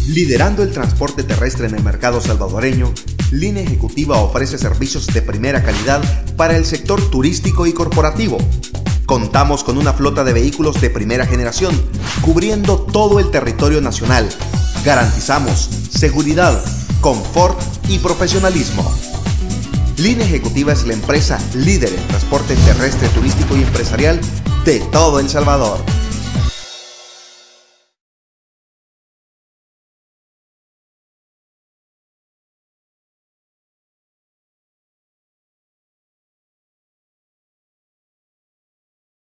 Liderando el transporte terrestre en el mercado salvadoreño, Línea Ejecutiva ofrece servicios de primera calidad para el sector turístico y corporativo. Contamos con una flota de vehículos de primera generación, cubriendo todo el territorio nacional. Garantizamos seguridad, confort y profesionalismo. Línea Ejecutiva es la empresa líder en transporte terrestre, turístico y empresarial de todo El Salvador.